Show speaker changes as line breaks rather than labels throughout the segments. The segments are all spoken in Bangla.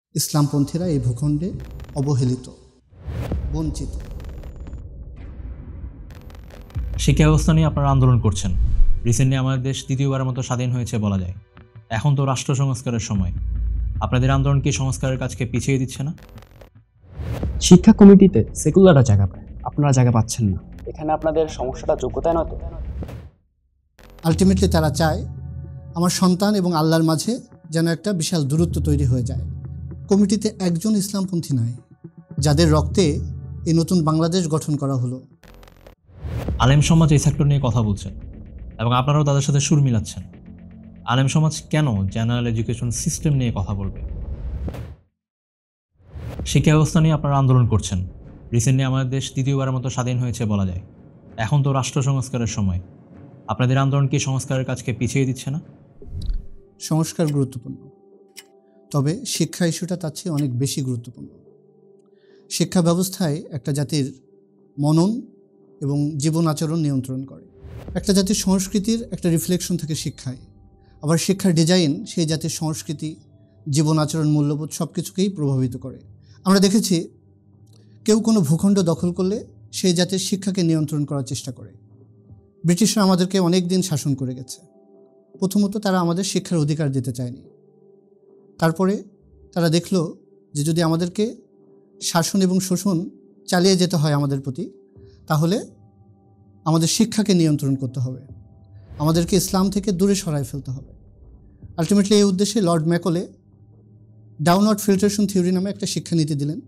ইসলামপন্থীরা এই ভূখণ্ডে অবহেলিত, বঞ্চিত।
শিক্ষা ব্যবস্থা নিয়ে আপনারা আন্দোলন করছেন। রিসেন্টলি আমাদের দেশ দ্বিতীয়বারের মতো স্বাধীন হয়েছে বলা যায়। এখন তো রাষ্ট্র সংস্কারের সময়। আপনাদের আন্দোলন কি সংস্কারের কাজকে পিছিয়ে দিচ্ছে না?
শিক্ষা কমিটিতে সেকুলাররা জায়গা পায়, আপনারা জায়গা পাচ্ছেন না। এখানে আপনাদের সমস্যাটা যোগ্যতায় নয় তো?
আলটিমেটলি তারা চায় আমার সন্তান এবং আল্লাহর মাঝে যেন একটা বিশাল দূরত্ব তৈরি হয়ে যায়। কমিটিতে একজন ইসলামপন্থী নাই, যাদের রক্তে এই নতুন বাংলাদেশ গঠন করা হলো।
আলেম সমাজ এই সেক্টর নিয়ে কথা বলছেন এবং আপনারাও তাদের সাথে সুর মিলাচ্ছেন। আলেম সমাজ কেন জেনারেল এডুকেশন সিস্টেম নিয়ে কথা বলবে? শিক্ষা ব্যবস্থা নিয়ে আপনারা আন্দোলন করছেন। রিসেন্টলি আমাদের দেশ দ্বিতীয়বারের মতো স্বাধীন হয়েছে বলা যায়। এখন তো রাষ্ট্র সংস্কারের সময়। আপনাদের আন্দোলন কি সংস্কারের কাজকে পিছিয়ে দিচ্ছে না?
সংস্কার গুরুত্বপূর্ণ, তবে শিক্ষা ইস্যুটা তার চেয়ে অনেক বেশি গুরুত্বপূর্ণ। শিক্ষা ব্যবস্থায় একটা জাতির মনন এবং জীবন আচরণ নিয়ন্ত্রণ করে। একটা জাতির সংস্কৃতির একটা রিফ্লেকশন থাকে শিক্ষায়। আবার শিক্ষার ডিজাইন সেই জাতির সংস্কৃতি, জীবন আচরণ, মূল্যবোধ সব কিছুকেই প্রভাবিত করে। আমরা দেখেছি কেউ কোনো ভূখণ্ড দখল করলে সেই জাতির শিক্ষাকে নিয়ন্ত্রণ করার চেষ্টা করে। ব্রিটিশরা আমাদেরকে অনেক দিন শাসন করে গেছে। প্রথমত তারা আমাদের শিক্ষার অধিকার দিতে চায়নি। তারপরে তারা দেখলো যে যদি আমাদেরকে শাসন এবং শোষণ চালিয়ে যেতে হয় আমাদের প্রতি, তাহলে আমাদের শিক্ষাকে নিয়ন্ত্রণ করতে হবে, আমাদেরকে ইসলাম থেকে দূরে সরায় ফেলতে হবে। আলটিমেটলি এই উদ্দেশ্যে Lord Macaulay downward filtration theory নামে একটা শিক্ষানীতি দিলেন,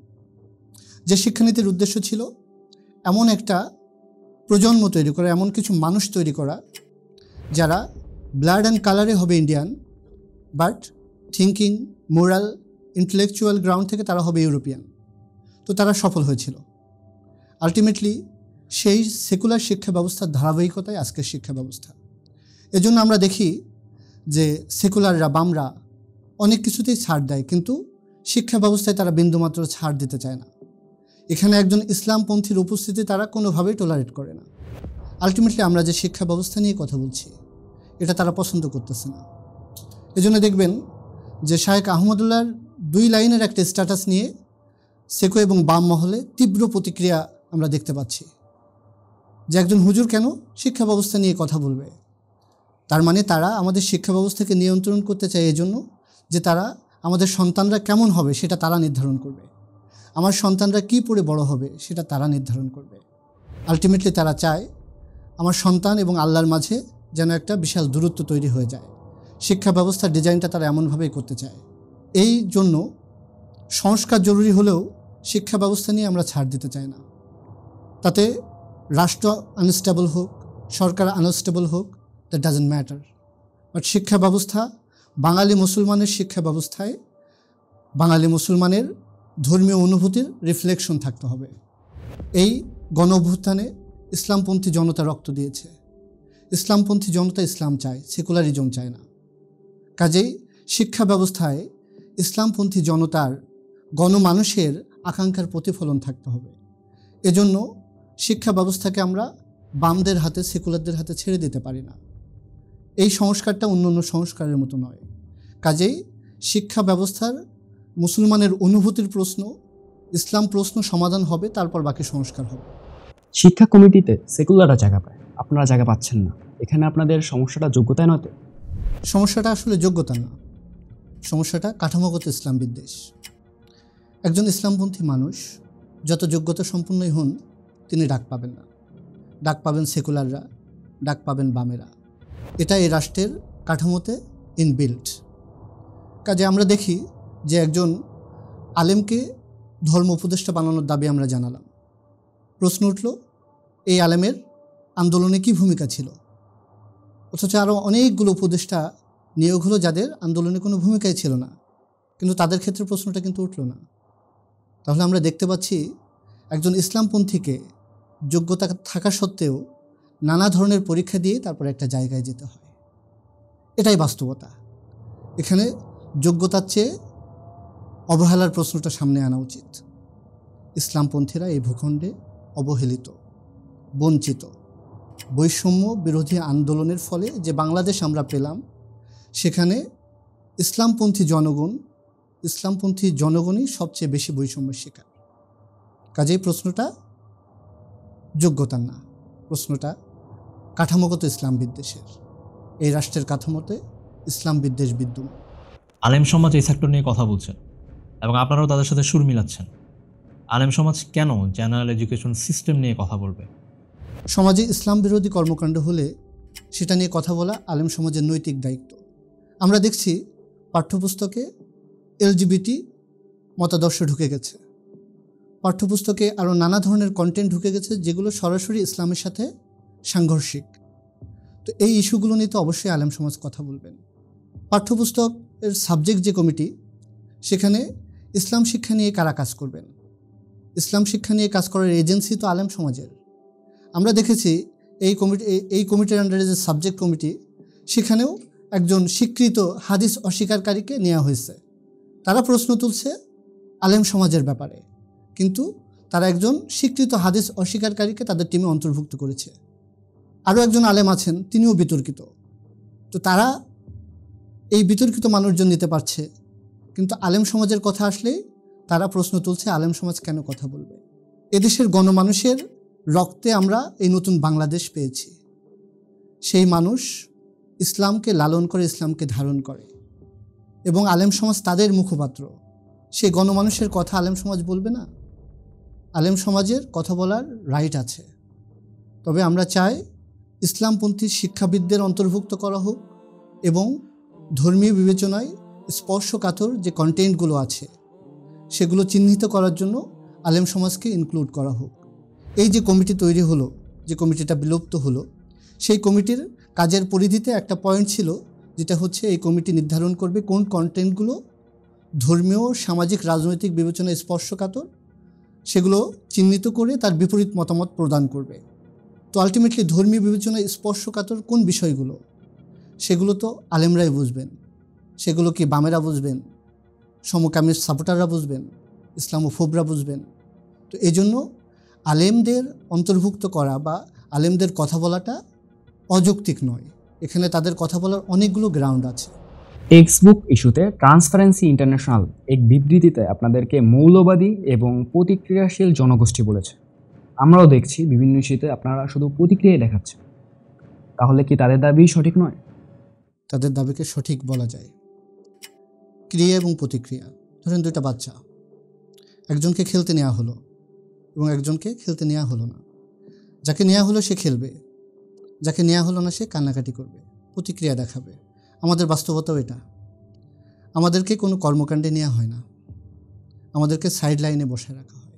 যে শিক্ষানীতির উদ্দেশ্য ছিল এমন একটা প্রজন্ম তৈরি করা, এমন কিছু মানুষ তৈরি করা যারা ব্লাড অ্যান্ড কালারে হবে Indian, but thinking, moral, intellectual ground থেকে তারা হবে ইউরোপিয়ান। তো তারা সফল হয়েছিল। আলটিমেটলি সেই সেকুলার শিক্ষা ব্যবস্থার ধারাবাহিকতায় আজকের শিক্ষা ব্যবস্থা। এজন্য আমরা দেখি যে সেকুলাররা, বামরা অনেক কিছুতেই ছাড় দেয়, কিন্তু শিক্ষা ব্যবস্থায় তারা বিন্দুমাত্র ছাড় দিতে চায় না। এখানে একজন ইসলামপন্থীর উপস্থিতি তারা কোনোভাবেই টলারেট করে না। আলটিমেটলি আমরা যে শিক্ষা ব্যবস্থা নিয়ে কথা বলছি, এটা তারা পছন্দ করতেছে না। এজন্য দেখবেন যে শায়েখ আহমদুল্লাহর 2 লাইনের একটা স্ট্যাটাস নিয়ে সেকো এবং বাম মহলে তীব্র প্রতিক্রিয়া আমরা দেখতে পাচ্ছি, যে একজন হুজুর কেন শিক্ষা ব্যবস্থা নিয়ে কথা বলবে। তার মানে তারা আমাদের শিক্ষা ব্যবস্থাকে নিয়ন্ত্রণ করতে চায় এজন্য যে তারা আমাদের সন্তানরা কেমন হবে সেটা তারা নির্ধারণ করবে, আমার সন্তানরা কি পড়ে বড় হবে সেটা তারা নির্ধারণ করবে। আলটিমেটলি তারা চায় আমার সন্তান এবং আল্লাহর মাঝে যেন একটা বিশাল দূরত্ব তৈরি হয়ে যায়। শিক্ষা ব্যবস্থার ডিজাইনটা তারা এমনভাবেই করতে চায়। এই জন্য সংস্কার জরুরি হলেও শিক্ষা ব্যবস্থা নিয়ে আমরা ছাড় দিতে চাই না। তাতে রাষ্ট্র আনস্টেবল হোক, সরকার আনস্টেবল হোক, দ্যাট ডাজন্ট ম্যাটার। বাট শিক্ষা ব্যবস্থা, বাঙালি মুসলমানের শিক্ষা ব্যবস্থায় বাঙালি মুসলমানের ধর্মীয় অনুভূতির রিফ্লেকশন থাকতে হবে। এই গণ অভ্যুত্থানে ইসলামপন্থী জনতা রক্ত দিয়েছে। ইসলামপন্থী জনতা ইসলাম চায়, সেকুলারিজম চায় না। কাজেই শিক্ষা ব্যবস্থায় ইসলামপন্থী জনতার, গণমানুষের আকাঙ্ক্ষার প্রতিফলন থাকতে হবে। এজন্য শিক্ষা ব্যবস্থাকে আমরা বামদের হাতে, সেকুলারদের হাতে ছেড়ে দিতে পারি না। এই সংস্কারটা অন্য অন্য সংস্কারের মতো নয়। কাজেই শিক্ষা ব্যবস্থার মুসলমানের অনুভূতির প্রশ্ন, ইসলাম প্রশ্ন সমাধান হবে, তারপর বাকি সংস্কার হবে।
শিক্ষা কমিটিতে সেকুলাররা জায়গা পায়, আপনারা জায়গা পাচ্ছেন না। এখানে আপনাদের সমস্যাটা যোগ্যতায় নয় তো?
সমস্যাটা আসলে যোগ্যতা না, সমস্যাটা কাঠামোগত ইসলাম বিদ্বেষ। একজন ইসলামপন্থী মানুষ যত যোগ্যতা সম্পন্নই হন, তিনি ডাক পাবেন না। ডাক পাবেন সেকুলাররা, ডাক পাবেন বামেরা। এটা এই রাষ্ট্রের কাঠামোতে ইনবিল্ট। কাজে আমরা দেখি যে একজন আলেমকে ধর্ম উপদেষ্টা বানানোর দাবি আমরা জানালাম। প্রশ্ন উঠল, এই আলেমের আন্দোলনে কি ভূমিকা ছিল? অথচ আরও অনেকগুলো উপদেষ্টা নিয়োগ হলো যাদের আন্দোলনে কোনো ভূমিকাই ছিল না, কিন্তু তাদের ক্ষেত্রে প্রশ্নটা কিন্তু উঠল না। তাহলে আমরা দেখতে পাচ্ছি একজন ইসলামপন্থীকে যোগ্যতা থাকা সত্ত্বেও নানা ধরনের পরীক্ষা দিয়ে তারপরে একটা জায়গায় যেতে হয়। এটাই বাস্তবতা। এখানে যোগ্যতার চেয়ে অবহেলার প্রশ্নটা সামনে আনা উচিত। ইসলামপন্থীরা এই ভূখণ্ডে অবহেলিত, বঞ্চিত। বৈষম্য বিরোধী আন্দোলনের ফলে যে বাংলাদেশ আমরা পেলাম, সেখানে ইসলামপন্থী জনগণ ইসলামপন্থী জনগণই সবচেয়ে বেশি বৈষম্যের শিকার। কাজেই প্রশ্নটা যোগ্যতার না, প্রশ্নটা কাঠামোগত ইসলাম বিদ্বেষের। এই রাষ্ট্রের কাঠামোতে ইসলাম বিদ্বেষ বিদ্যমান।
আলেম সমাজ এই সেক্টর নিয়ে কথা বলছেন এবং আপনারাও তাদের সাথে সুর মিলাচ্ছেন। আলেম সমাজ কেন জেনারেল এডুকেশন সিস্টেম নিয়ে কথা বলবে?
সমাজে ইসলাম বিরোধী কর্মকাণ্ড হলে সেটা নিয়ে কথা বলা আলেম সমাজের নৈতিক দায়িত্ব। আমরা দেখছি পাঠ্যপুস্তকে এলজিবিটি মতাদর্শ ঢুকে গেছে, পাঠ্যপুস্তকে আরও নানা ধরনের কন্টেন্ট ঢুকে গেছে যেগুলো সরাসরি ইসলামের সাথে সাংঘর্ষিক। তো এই ইস্যুগুলো নিয়ে তো অবশ্যই আলেম সমাজ কথা বলবেন। পাঠ্যপুস্তকের সাবজেক্ট যে কমিটি, সেখানে ইসলাম শিক্ষা নিয়ে কারা কাজ করবেন? ইসলাম শিক্ষা নিয়ে কাজ করার এজেন্সি তো আলেম সমাজের। আমরা দেখেছি এই কমিটির আন্ডারে যে সাবজেক্ট কমিটি, সেখানেও একজন স্বীকৃত হাদিস অস্বীকারীকে নেওয়া হয়েছে। তারা প্রশ্ন তুলছে আলেম সমাজের ব্যাপারে, কিন্তু তারা একজন স্বীকৃত হাদিস অস্বীকারীকে তাদের টিমে অন্তর্ভুক্ত করেছে। আরও একজন আলেম আছেন, তিনিও বিতর্কিত। তো তারা এই বিতর্কিত মানুষজন নিতে পারছে, কিন্তু আলেম সমাজের কথা আসলেই তারা প্রশ্ন তুলছে আলেম সমাজ কেন কথা বলবে? এদেশের গণমানুষের রক্তে আমরা এই নতুন বাংলাদেশ পেয়েছি। সেই মানুষ ইসলামকে লালন করে, ইসলামকে ধারণ করে, এবং আলেম সমাজ তাদের মুখপাত্র। সেই গণমানুষের কথা আলেম সমাজ বলবে না? আলেম সমাজের কথা বলার রাইট আছে। তবে আমরা চাই ইসলামপন্থী শিক্ষাবিদদের অন্তর্ভুক্ত করা হোক এবং ধর্মীয় বিবেচনায় স্পর্শকাতর যে কন্টেন্টগুলো আছে সেগুলো চিহ্নিত করার জন্য আলেম সমাজকে ইনক্লুড করা হোক। এই যে কমিটি তৈরি হলো, যে কমিটিটা বিলুপ্ত হলো, সেই কমিটির কাজের পরিধিতে একটা পয়েন্ট ছিল, যেটা হচ্ছে এই কমিটি নির্ধারণ করবে কোন কন্টেন্টগুলো ধর্মীয়, সামাজিক, রাজনৈতিক বিবেচনায় স্পর্শকাতর, সেগুলো চিহ্নিত করে তার বিপরীত মতামত প্রদান করবে। তো আলটিমেটলি ধর্মীয় বিবেচনায় স্পর্শকাতর কোন বিষয়গুলো, সেগুলো তো আলেমরাই বুঝবেন। সেগুলো কি বামেরা বুঝবেন, সমকামী সাপোর্টাররা বুঝবেন, ইসলামোফোবরা বুঝবেন? তো এই জন্য আলেমদের অন্তর্ভুক্ত করা বা আলেমদের কথা বলাটা অযৌক্তিক নয়। এখানে তাদের কথা বলার অনেকগুলো গ্রাউন্ড আছে।
টেক্সটবুক ইস্যুতে ট্রান্সপারেন্সি ইন্টারন্যাশনাল এক বিবৃতিতে আপনাদেরকে মৌলবাদী এবং প্রতিক্রিয়াশীল জনগোষ্ঠী বলেছে। আমরাও দেখছি বিভিন্ন ইস্যুতে আপনারা শুধু প্রতিক্রিয়াই দেখাচ্ছেন। তাহলে কি তাদের দাবি সঠিক নয়?
তাদের দাবিকে সঠিক বলা যায়। ক্রিয়া এবং প্রতিক্রিয়া। ধরেন দুইটা বাচ্চা, একজনকে খেলতে নেওয়া হলো এবং একজনকে খেলতে নেওয়া হলো না। যাকে নেওয়া হলো সে খেলবে, যাকে নেওয়া হলো না সে কান্নাকাটি করবে, প্রতিক্রিয়া দেখাবে। আমাদের বাস্তবতাও এটা। আমাদেরকে কোনো কর্মকাণ্ডে নেওয়া হয় না, আমাদেরকে সাইড লাইনে বসে রাখা হয়।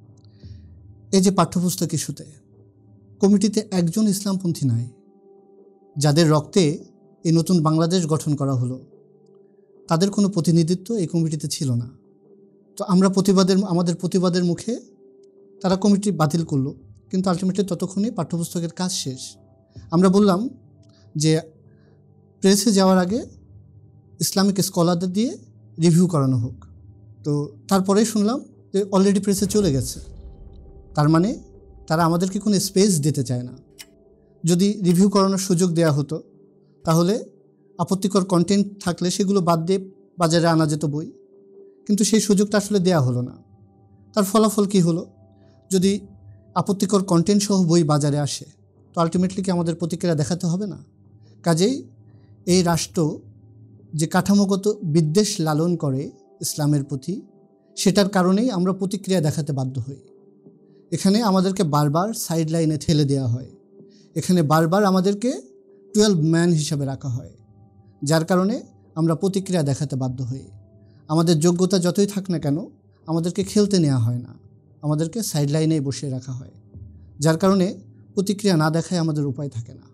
এই যে পাঠ্যপুস্তক ইস্যুতে কমিটিতে একজন ইসলামপন্থী নাই, যাদের রক্তে এই নতুন বাংলাদেশ গঠন করা হলো, তাদের কোনো প্রতিনিধিত্ব এই কমিটিতে ছিল না। তো আমরা আমাদের প্রতিবাদের মুখে তারা কমিটি বাতিল করলো, কিন্তু আলটিমেটলি ততক্ষণে পাঠ্যপুস্তকের কাজ শেষ। আমরা বললাম যে প্রেসে যাওয়ার আগে ইসলামিক স্কলারদের দিয়ে রিভিউ করানো হোক। তো তারপরেই শুনলাম যে অলরেডি প্রেসে চলে গেছে। তার মানে তারা আমাদেরকে কোনো স্পেস দিতে চায় না। যদি রিভিউ করানোর সুযোগ দেওয়া হতো, তাহলে আপত্তিকর কন্টেন্ট থাকলে সেগুলো বাদ দিয়ে বাজারে আনা যেত বই, কিন্তু সেই সুযোগটা আসলে দেওয়া হলো না। তার ফলাফল কি হলো? যদি আপত্তিকর কন্টেন্ট সহ বই বাজারে আসে, তো আলটিমেটলি কি আমাদের প্রতিক্রিয়া দেখাতে হবে না? কাজেই এই রাষ্ট্র যে কাঠামোগত বিদ্বেষ লালন করে ইসলামের প্রতি, সেটার কারণেই আমরা প্রতিক্রিয়া দেখাতে বাধ্য হই। এখানে আমাদেরকে বারবার সাইড লাইনে ঠেলে দেওয়া হয়, এখানে বারবার আমাদেরকে 12 ম্যান হিসাবে রাখা হয়, যার কারণে আমরা প্রতিক্রিয়া দেখাতে বাধ্য হই। আমাদের যোগ্যতা যতই থাক না কেন, আমাদেরকে খেলতে নেওয়া হয় না, আমাদেরকে সাইড লাইনেই বসিয়ে রাখা হয়, যার কারণে প্রতিক্রিয়া না দেখায় আমাদের উপায় থাকে না।